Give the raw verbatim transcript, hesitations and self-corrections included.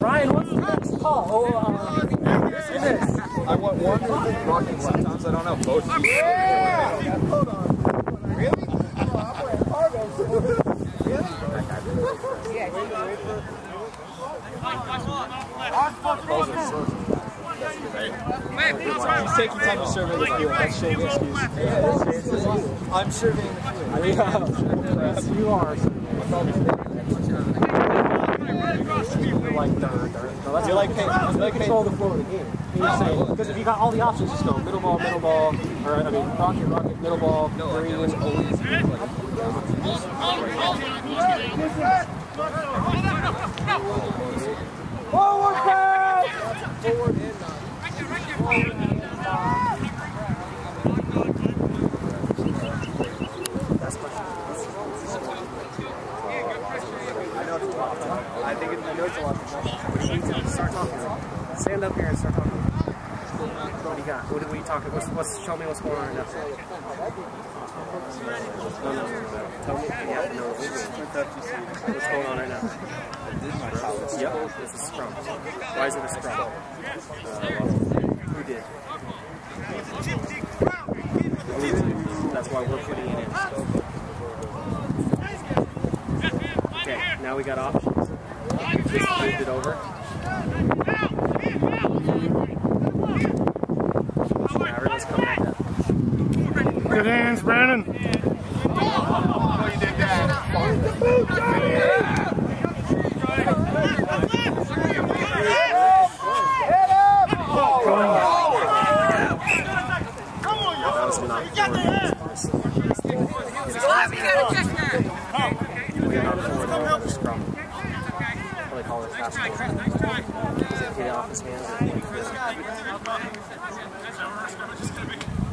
Ryan, what's the next call? Oh, uh, this is it. I want one rocket. Sometimes I don't know both. Yeah! Hold on. Really? Oh, I'm wearing cargo. Really? Yeah. He's taking time to survey the field. That's shady excuse. I'm surveying the field. Yes, you are. You're like third, third. No, that's You're like paying. You like control the flow of the game. Because if you got all the options, just go middle ball, middle ball, or I mean rocket, rocket, middle ball, green. Always. Forward pass. Forward and not. That's question. I know it's a lot. I think it, I know it's a lot. What do you need to start talking? Stand up here and start talking. What do you got? What are we talking? What's, what's show me what's going on right now? No, no, no. Tell me. Yeah, no. What's going on right now? Yep, it's a scrum. Why is it a scrum? Uh, well, who did? That's why we're putting it in. Okay, now we got options. Just moved it over. Now everyone's coming at that. Good hands, Brandon. Oh, you did that. That was not forward. We got not forward, that was a scrum. What they call it, fast forward. Get it off his hands.